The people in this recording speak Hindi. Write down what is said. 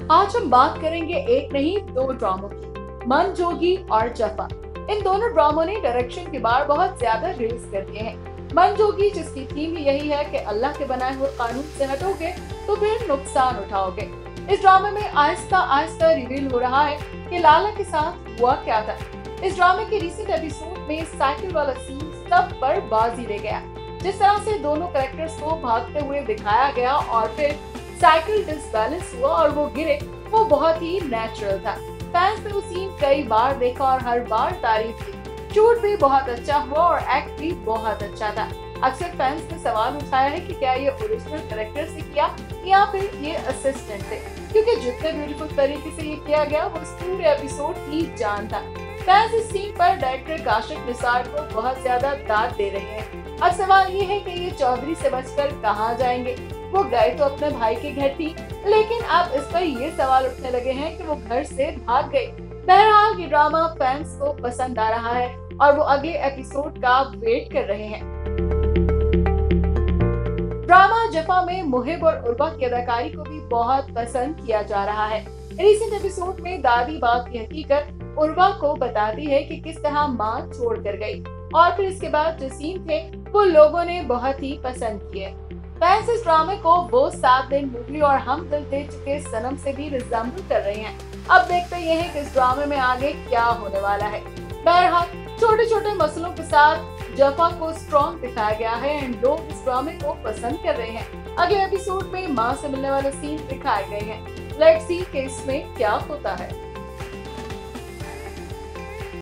आज हम बात करेंगे एक नहीं दो ड्रामों की, मन जोगी और जफा। इन दोनों ड्रामों ने डायरेक्शन की बार बहुत ज्यादा रेस कर दिए हैं। मन जोगी जिसकी थीम यही है कि अल्लाह के बनाए हुए कानून से हटोगे तो फिर नुकसान उठाओगे। इस ड्रामे में आहिस्ता आहिस्ता रिवील हो रहा है कि लाला के साथ हुआ क्या था। इस ड्रामे के रिसेंट एपिसोड में साइकिल वाला सीन सब पर बाजी ले गया। जिस तरह से दोनों कैरेक्टर्स को भागते हुए दिखाया गया और फिर साइकिल डिसबैलेंस हुआ और वो गिरे, वो बहुत ही नेचुरल था। फैंस ने वो सीन कई बार देखा और हर बार तारीफ की। शूट भी बहुत अच्छा हुआ और एक्ट भी बहुत अच्छा था। अक्सर फैंस ने सवाल उठाया है कि क्या ये ओरिजिनल कैरेक्टर से किया या फिर ये असिस्टेंट थे, क्योंकि जितने ब्यूटीफुल तरीके से ये किया गया वो इस पूरे एपिसोड की जान था। फैंस इस सीन पर डायरेक्टर काशिफ निसार को बहुत ज्यादा दाद दे रहे हैं। अब सवाल ये है कि ये चौधरी से बचकर कहाँ जाएंगे। वो गए तो अपने भाई के घर थी, लेकिन अब इस पर ये सवाल उठने लगे हैं कि वो घर से भाग गए। बहरहाल ये ड्रामा फैंस को पसंद आ रहा है और वो अगले एपिसोड का वेट कर रहे हैं। ड्रामा जफा में मुहिब और उर्वा की अदाकारी को भी बहुत पसंद किया जा रहा है। रिसेंट एपिसोड में दादी बाप की हकीकत उर्वा को बताती है कि किस तरह माँ छोड़ कर गई, और फिर इसके बाद जो सीन थे वो लोगों ने बहुत ही पसंद किए। फैंस इस ड्रामे को वो 7 दिन मूवी और हम दिल दे चुके सनम से भी रिजेंबल कर रहे हैं। अब देखते ये हैं कि इस ड्रामे में आगे क्या होने वाला है। बहरहाल छोटे छोटे मसलों के साथ जफा को स्ट्रॉन्ग दिखाया गया है एंड लोग इस ड्रामे को पसंद कर रहे हैं। अगले एपिसोड में माँ से मिलने वाले सीन दिखाए गए हैं। लेट्स सी कि इसमें क्या होता है।